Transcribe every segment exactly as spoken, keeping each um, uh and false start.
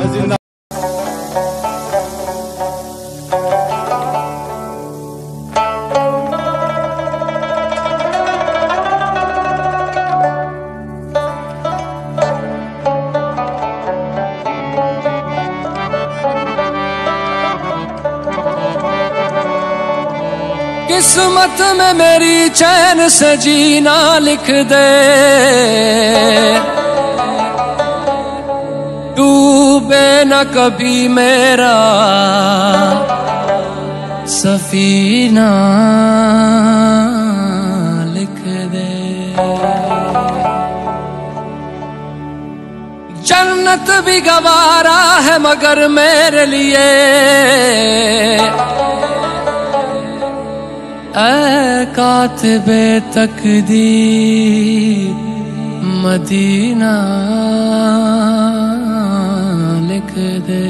जिंदा। किस्मत में मेरी चैन से जीना लिख दे, डूबे न कभी मेरा सफीना लिख दे। जन्नत भी गवारा है मगर मेरे लिए ऐ कातिबे तकदीर मदीना लिख दे।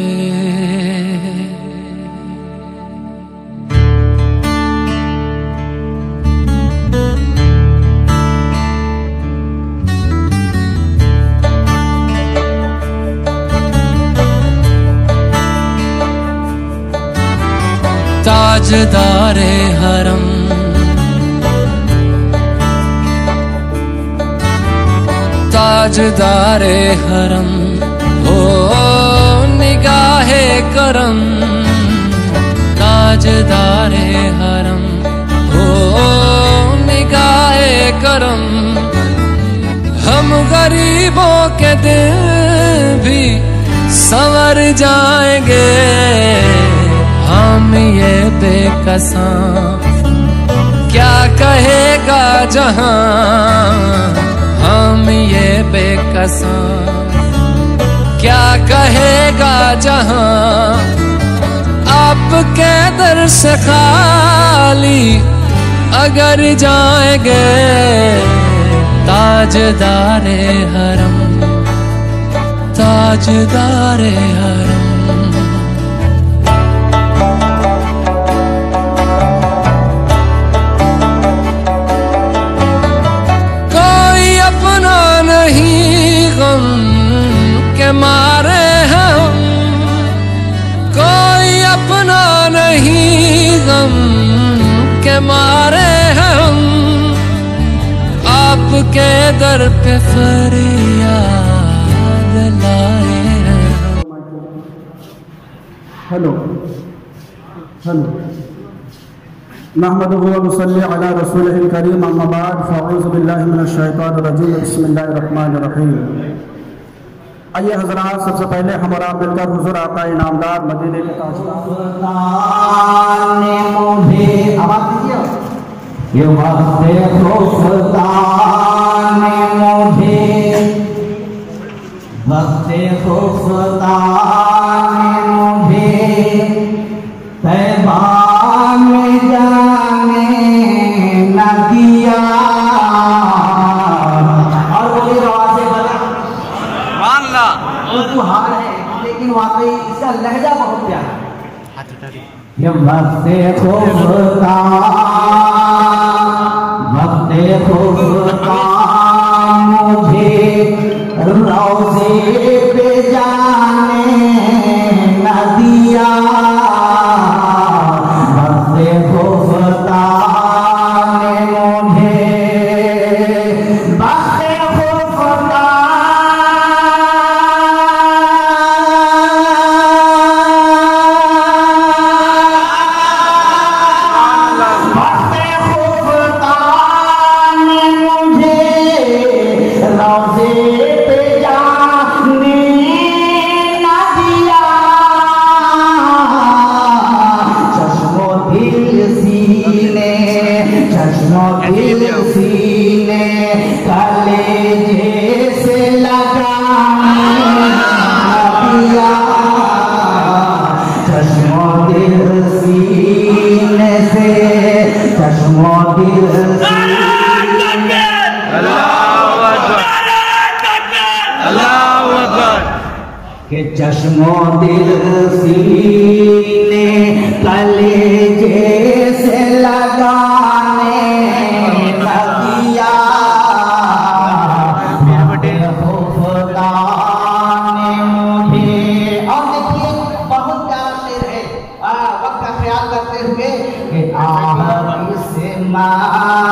ताजदारे हरम ताजदारे हरम हो निगाहे करम, ताजदारे हरम हो निगाहे करम। हम गरीबों के दिल भी संवर जाएंगे, हम ये बेकसां क्या कहेगा जहां, हम ये बेकसां क्या कहेगा जहां। आपके दर से खाली अगर जाएंगे, ताजदारे हरम ताजदारे हरम। गम के मारे हम कोई अपना नहीं, गम के मारे हम आपके दर पे फरियाद लाए हैं। हेलो हेलो नहमदुहु व नुसल्ली अला रसूलिहिल करीम, अम्मा बाद, फ़अऊज़ु बिल्लाहि मिनश शैतानिर रजीम, बिस्मिल्लाहिर रहमानिर रहीम। आइए हज़रात, सबसे पहले हम और आप मिलकर हुज़ूर आका इनामदार मदीने के ताजदार ने मुझे आवाज़ दीजिए, ये वास्ते खुदा ने मुझे वक्ते खुदा ने मुझे तैबा में जाने न दिया। और बोली रवा से बना मान ला, उर्दू हार है लेकिन वाकई इसका लहजा बहुत प्यारा है। ये वक्ते खुदा वक्ते खुदा मुझे रोज़े पे जाने न दिया। के चश्मो दिल सीने कलेजे से लगाने लगिया। खुदा ने मुझे ला